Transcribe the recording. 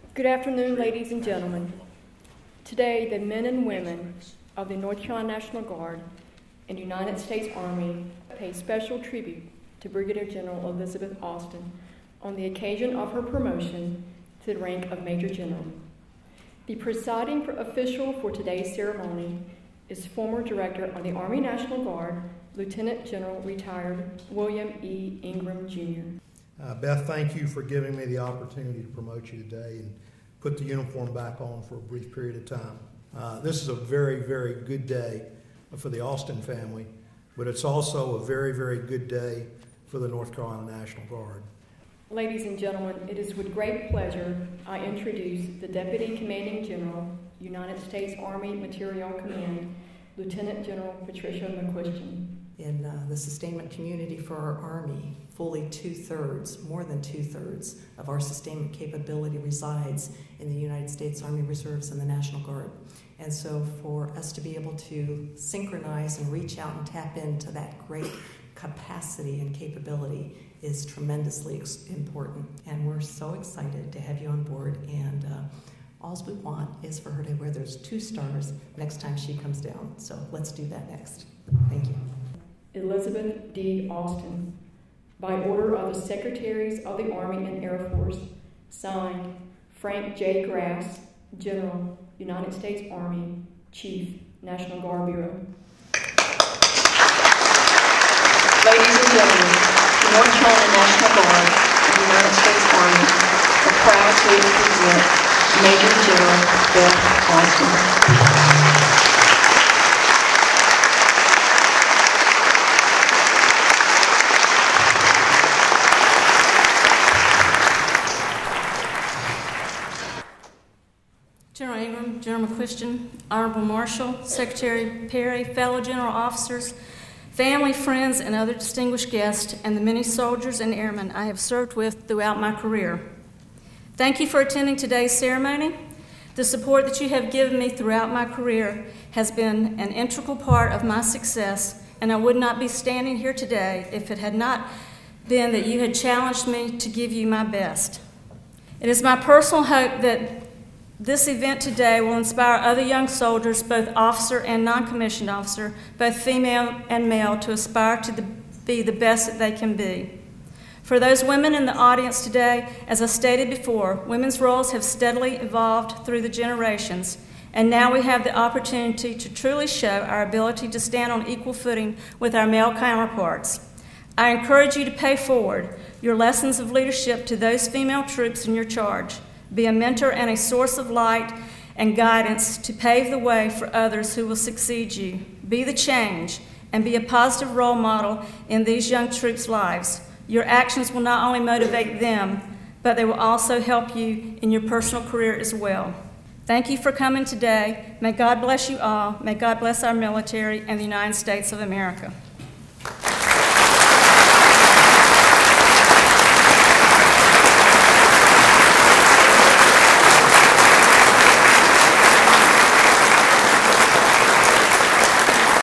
Good afternoon, ladies and gentlemen. Today, the men and women of the North Carolina National Guard and United States Army pay special tribute to Brigadier General Elizabeth Austin on the occasion of her promotion to the rank of Major General. The presiding official for today's ceremony is former Director of the Army National Guard, Lieutenant General Retired William E. Ingram Jr. Beth, thank you for giving me the opportunity to promote you today and put the uniform back on for a brief period of time. This is a very, very good day for the Austin family, but it's also a very, very good day for the North Carolina National Guard. Ladies and gentlemen, it is with great pleasure I introduce the Deputy Commanding General, United States Army Materiel Command, Lieutenant General Patricia McQuistion. In the sustainment community for our Army, fully more than two-thirds of our sustainment capability resides in the United States Army Reserves and the National Guard. And so for us to be able to synchronize and reach out and tap into that great capacity and capability is tremendously important. And we're so excited to have you on board, and all we want is for her to wear those 2 stars next time she comes down. So let's do that next. Thank you. Elizabeth D. Austin, by order of the Secretaries of the Army and Air Force, signed Frank J. Grass, General, United States Army, Chief, National Guard Bureau. Ladies and gentlemen, the North Carolina National Guard and the United States Army are proud to present Major General Beth Austin. General Ingram, General McQuistion, Honorable Marshal, Secretary Perry, fellow general officers, family, friends, and other distinguished guests, and the many soldiers and airmen I have served with throughout my career. Thank you for attending today's ceremony. The support that you have given me throughout my career has been an integral part of my success, and I would not be standing here today if it had not been that you had challenged me to give you my best. It is my personal hope that this event today will inspire other young soldiers, both officer and non-commissioned officer, both female and male, to aspire to be the best that they can be. For those women in the audience today, as I stated before, women's roles have steadily evolved through the generations, and now we have the opportunity to truly show our ability to stand on equal footing with our male counterparts. I encourage you to pay forward your lessons of leadership to those female troops in your charge. Be a mentor and a source of light and guidance to pave the way for others who will succeed you. Be the change and be a positive role model in these young troops' lives. Your actions will not only motivate them, but they will also help you in your personal career as well. Thank you for coming today. May God bless you all. May God bless our military and the United States of America.